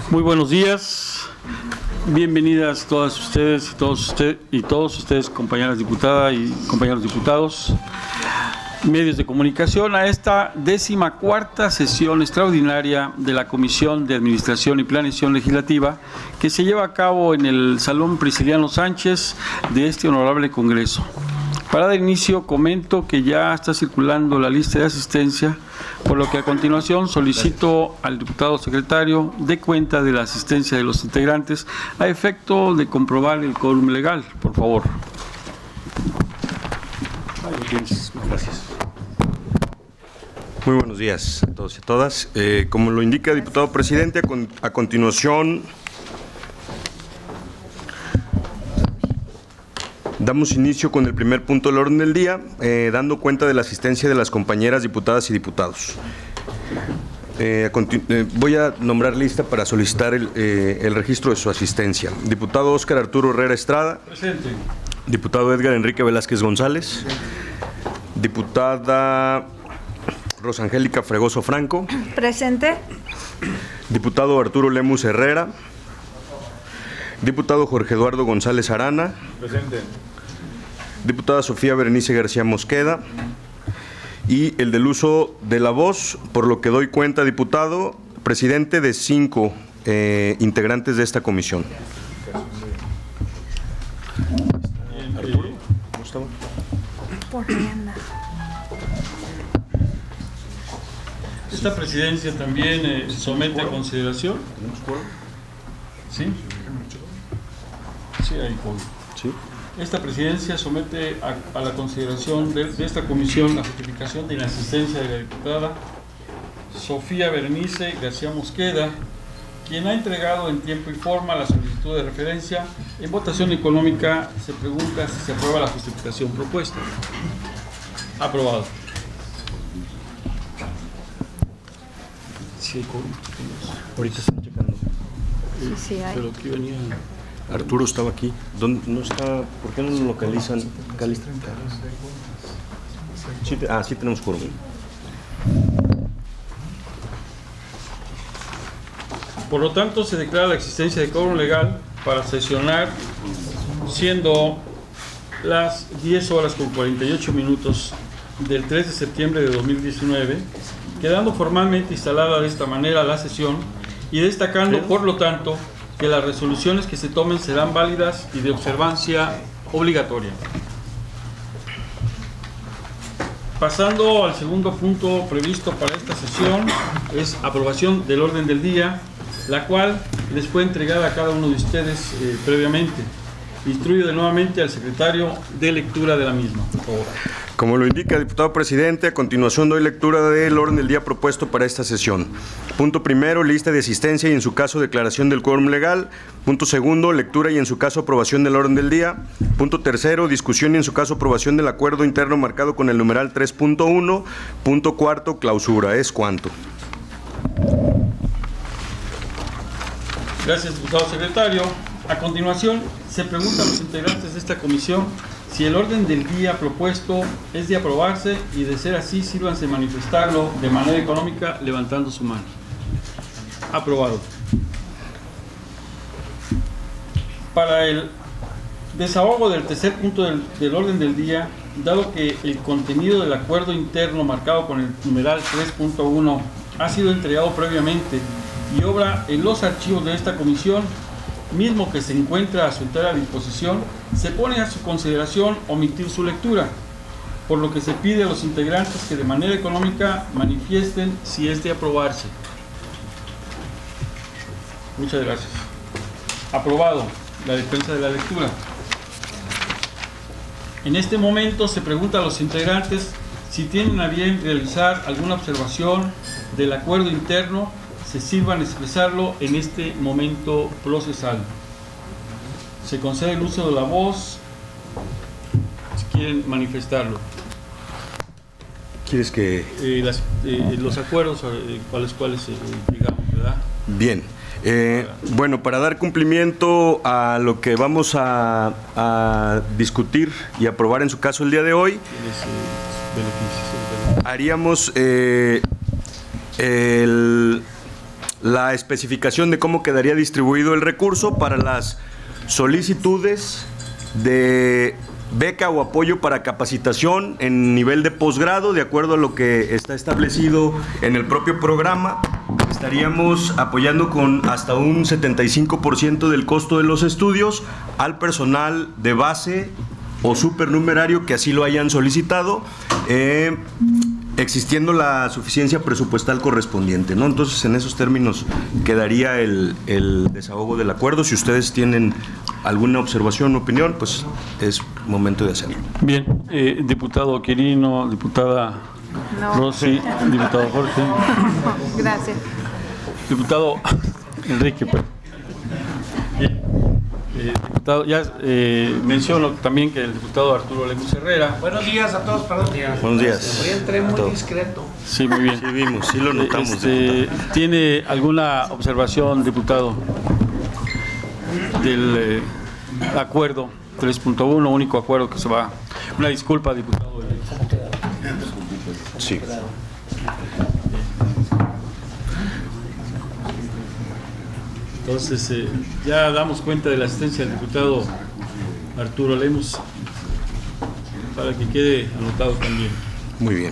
Muy buenos días, bienvenidas todas ustedes y todos ustedes, compañeras diputadas y compañeros diputados, medios de comunicación, a esta 14ª sesión extraordinaria de la Comisión de Administración y Planeación Legislativa que se lleva a cabo en el Salón Prisciliano Sánchez de este honorable Congreso. Para dar inicio, comento que ya está circulando la lista de asistencia, por lo que a continuación solicito al diputado secretario dé cuenta de la asistencia de los integrantes a efecto de comprobar el quórum legal, por favor. Gracias. Muy buenos días a todos y a todas. Como lo indica el diputado presidente, a continuación damos inicio con el primer punto del orden del día, dando cuenta de la asistencia de las compañeras diputadas y diputados. Voy a nombrar lista para solicitar el registro de su asistencia. Diputado Óscar Arturo Herrera Estrada. Presente. Diputado Edgar Enrique Velázquez González. Diputada Rosangélica Fregoso Franco. Presente. Diputado Arturo Lemus Herrera. Diputado Jorge Eduardo González Arana. Presente. Diputada Sofía Berenice García Mosqueda. Y el del uso de la voz, por lo que doy cuenta, diputado, presidente, de 5 integrantes de esta comisión. Arturo, ¿cómo estaba? Por ahí anda. esta presidencia también se somete a consideración. ¿Tenemos quórum? ¿Sí? Sí, hay quórum. Sí. Esta presidencia somete a la consideración de esta comisión la justificación de inasistencia de la diputada Sofía Berenice García Mosqueda, quien ha entregado en tiempo y forma la solicitud de referencia. En votación económica se pregunta si se aprueba la justificación propuesta. Aprobado. Sí, Ahorita están checando. Sí, hay. Pero aquí venía. Arturo estaba aquí. ¿Dónde no está? ¿Por qué no lo localizan? Sí, sí tenemos quórum. Por lo tanto, se declara la existencia de quórum legal para sesionar, siendo las 10:48 del 3 de septiembre de 2019, quedando formalmente instalada de esta manera la sesión y destacando, por lo tanto, que las resoluciones que se tomen serán válidas y de observancia obligatoria. Pasando al segundo punto previsto para esta sesión, es aprobación del orden del día, la cual les fue entregada a cada uno de ustedes previamente. Instruyo nuevamente al secretario de lectura de la misma, por favor. Como lo indica el diputado presidente, a continuación doy lectura del orden del día propuesto para esta sesión. Punto primero, lista de asistencia y en su caso declaración del quórum legal. Punto segundo, lectura y en su caso aprobación del orden del día. Punto tercero, discusión y en su caso aprobación del acuerdo interno marcado con el numeral 3.1. Punto cuarto, clausura. ¿Es cuánto? Gracias, diputado secretario. A continuación, se pregunta a los integrantes de esta comisión si el orden del día propuesto es de aprobarse y, de ser así, sírvanse manifestarlo de manera económica levantando su mano. Aprobado. Para el desahogo del tercer punto del orden del día, dado que el contenido del acuerdo interno marcado con el numeral 3.1 ha sido entregado previamente y obra en los archivos de esta comisión, mismo que se encuentra a su entera disposición, se pone a su consideración omitir su lectura, por lo que se pide a los integrantes que de manera económica manifiesten si es de aprobarse. Muchas gracias. Aprobado la dispensa de la lectura. En este momento se pregunta a los integrantes si tienen a bien realizar alguna observación del acuerdo interno. Se sirvan expresarlo en este momento procesal. Se concede el uso de la voz si quieren manifestarlo. ¿Quieres que...? Los acuerdos a los cuales llegamos, ¿verdad? Bien. Bueno, para dar cumplimiento a lo que vamos a discutir y aprobar en su caso el día de hoy, haríamos la especificación de cómo quedaría distribuido el recurso para las solicitudes de beca o apoyo para capacitación en nivel de posgrado, de acuerdo a lo que está establecido en el propio programa. Estaríamos apoyando con hasta un 75% del costo de los estudios al personal de base o supernumerario que así lo hayan solicitado, existiendo la suficiencia presupuestal correspondiente, ¿no? Entonces, en esos términos quedaría el desahogo del acuerdo. Si ustedes tienen alguna observación o opinión, pues es momento de hacerlo. Bien, diputado Quirino, diputada Rossi, diputado Jorge. Gracias. Diputado Enrique. Bien. Diputado, ya menciono también que el diputado Arturo Lemus Herrera. Buenos días a todos, perdón. Buenos días. Hoy entré muy discreto. Sí, muy bien. Sí vimos, sí lo notamos. ¿Tiene alguna observación, diputado, del acuerdo 3.1, único acuerdo que se va? Una disculpa, diputado. Sí. Entonces, ya damos cuenta de la asistencia del diputado Arturo Lemus, para que quede anotado también. Muy bien.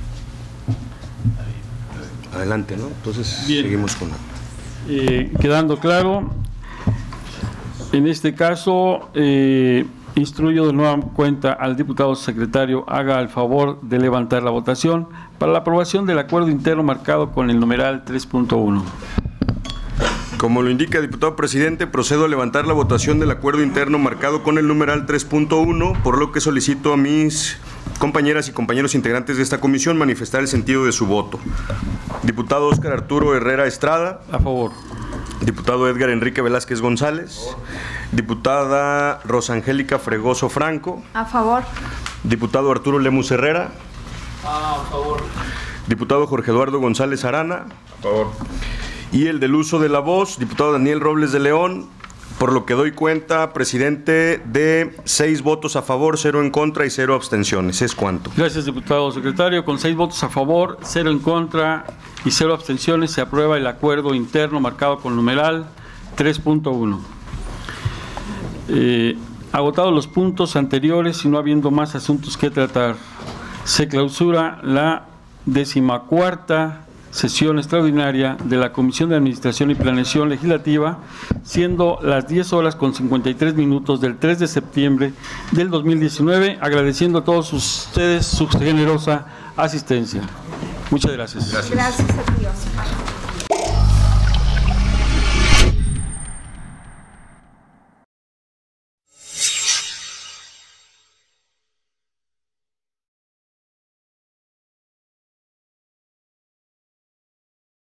Adelante, ¿no? Entonces, bien. Seguimos con... Quedando claro, en este caso, instruyo de nueva cuenta al diputado secretario haga el favor de levantar la votación para la aprobación del acuerdo interno marcado con el numeral 3.1. Como lo indica el diputado presidente, procedo a levantar la votación del acuerdo interno marcado con el numeral 3.1, por lo que solicito a mis compañeras y compañeros integrantes de esta comisión manifestar el sentido de su voto. Diputado Óscar Arturo Herrera Estrada. A favor. Diputado Edgar Enrique Velázquez González. Diputada Rosangélica Fregoso Franco. A favor. Diputado Arturo Lemus Herrera. A favor. Diputado Jorge Eduardo González Arana. A favor. Y el del uso de la voz, diputado Daniel Robles de León, por lo que doy cuenta, presidente, de 6 votos a favor, 0 en contra y 0 abstenciones. ¿Es cuánto? Gracias, diputado secretario. Con 6 votos a favor, 0 en contra y 0 abstenciones, se aprueba el acuerdo interno marcado con numeral 3.1. Agotados los puntos anteriores y no habiendo más asuntos que tratar, se clausura la 14ª sesión extraordinaria de la Comisión de Administración y Planeación Legislativa, siendo las 10:53 del 3 de septiembre del 2019, agradeciendo a todos ustedes su generosa asistencia. Muchas gracias. Gracias a Dios.